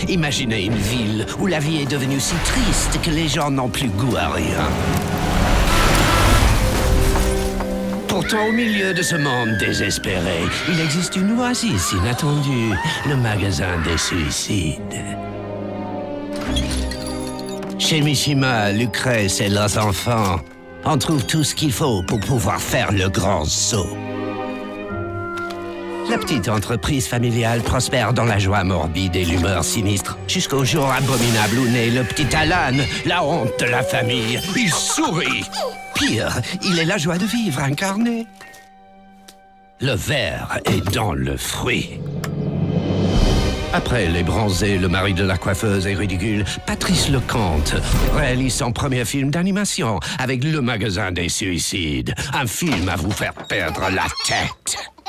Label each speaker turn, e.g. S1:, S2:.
S1: Imaginez une ville où la vie est devenue si triste que les gens n'ont plus goût à rien. Pourtant, au milieu de ce monde désespéré, il existe une oasis inattendue, le magasin des suicides. Chez Mishima, Lucrèce et leurs enfants, on trouve tout ce qu'il faut pour pouvoir faire le grand saut. La petite entreprise familiale prospère dans la joie morbide et l'humeur sinistre, jusqu'au jour abominable où naît le petit Alan, la honte de la famille. Il sourit. Pire, il est la joie de vivre incarnée. Le ver est dans le fruit. Après Les Bronzés, le mari de la coiffeuse est ridicule, Patrice Lecomte réalise son premier film d'animation avec Le Magasin des Suicides. Un film à vous faire perdre la tête.